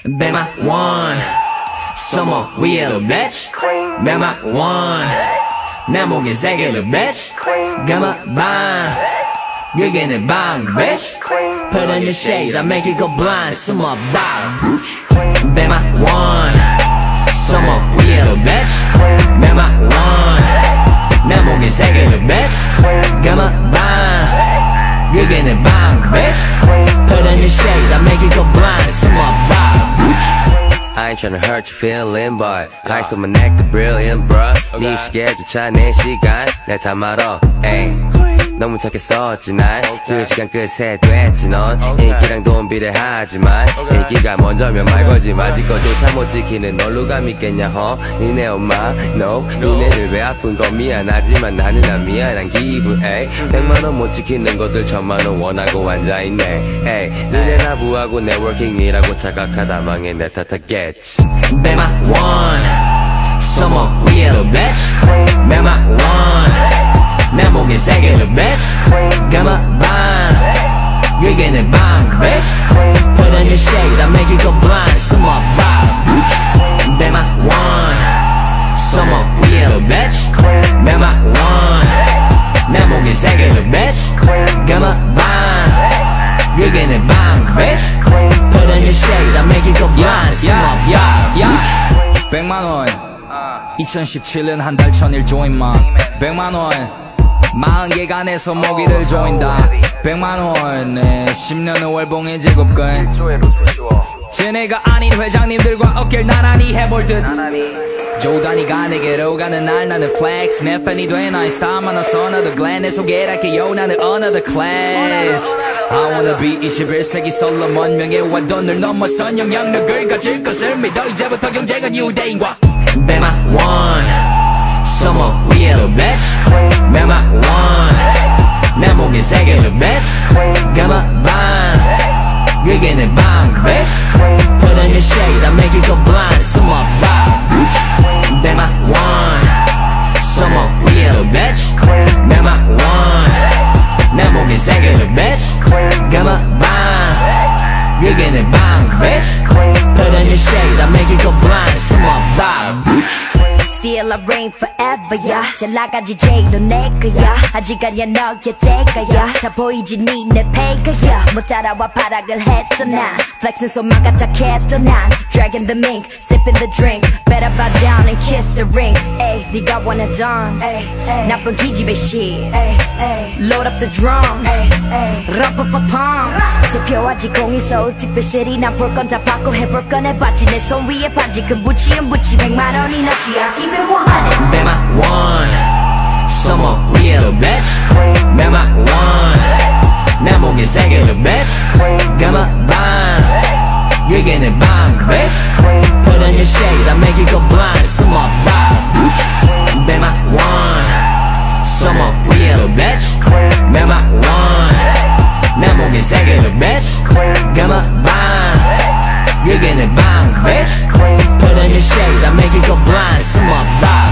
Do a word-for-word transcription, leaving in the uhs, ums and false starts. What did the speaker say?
Be my one Summer 위에로 bitch Be my one 내 목에 세 개로 bitch 감아봐 그게 내 방 bitch Put on your shades I make you go blind Summer bomb Be my one Summer 위에로 bitch Be my one 내 목에 세 개로 bitch 감아봐 그게 내 방 bitch Put on your shades I make you go blind Summer bomb I ain't tryna hurt your feeling but I saw my neck the brilliant bruh 네 시계조차 내 시간 내 탐하러 에이 너무 착했었지 난 그 시간 끝에 됐지 넌 인기랑 돈 비례하지만 인기가 먼저면 말거지 맞을 것조차 못 지키는 널 누가 믿겠냐 허 니네 엄마 no 니네들 배 아픈 건 미안하지만 나는 안 미안한 기분 에이 백만원 못 지키는 것들 천만원 원하고 앉아있네 에이 니네 나부하고 네트워킹이라고 착각하다 망해 내 탓하겠지 Be my one Summer 위에로 bitch Be my one 내 목에 세 개로 bitch 감아봐 그게 내 방 bitch Put on your shades I make you go blind Summer bomb Be my one Summer 위에로 bitch Be my one 내 목에 세 개로 bitch 감아봐 그게 내 방 bitch Put on your shades I make you go blind Summer bomb 백만원 이천십칠 년 한 달 천일 조인마 백만원 마흔 개가 내 손목이를 조인다 백만원 네, 십 년은 월봉의 제곱근 쟤네가 아닌 회장님들과 어깨를 나란히 해볼 듯 조단이가 내게로 가는 날 나는 flex 내 팬이 돼 나의 스타 만나서 another gland 내 소개할게요 나는 another class I wanna be 이십일 세기 솔로몬 명예와 돈을 넘어선 영향력을 가질 것을 믿어 이제부터 경제가 new day인과 Be my one Summer 위에로 bitch Be my one 내 목에 세 개로 bitch 감아봐 그게 내 방 bitch Put on your shades I make you go blind Summer bomb Be my one Summer 위에로 bitch Be my one 내 목에 세 개로 bitch 감아봐 그게 내 방 bitch Put on your shades I make you go blind Summer bomb Still I reign forever yeah 잘 나가지 제일은 내 거야 아직 아니야 너의 때가야 다 보이지 니네 패가야 못 따라와 발악을 했던 난 Flexing 손만 착했던 난 Dragging the mink, sipping the drink Better bow down and kiss the ring Ay, 네가 원하던 나쁜 기집애 shit Load up the drum Rum-pa-pa-pum 대표하지 공이소 특별시리 난 볼 건 다 받고 해볼 건 해봤지 내 손 위에 반지 금 부치은 부치 백만 원이 넘지 Keep it one hundred Be my one Summer 위에로 bitch Be my one 내 목에 세 개로 bitch 감아봐 그게 내 방 bitch Put on your shades I make you go blind Summer bomb Be my one Summer 위에로 bitch Be my one 내 목에 세 개로 bitch 감아봐 그게 내 방 bitch Put on your shades I make you go blind Summer bomb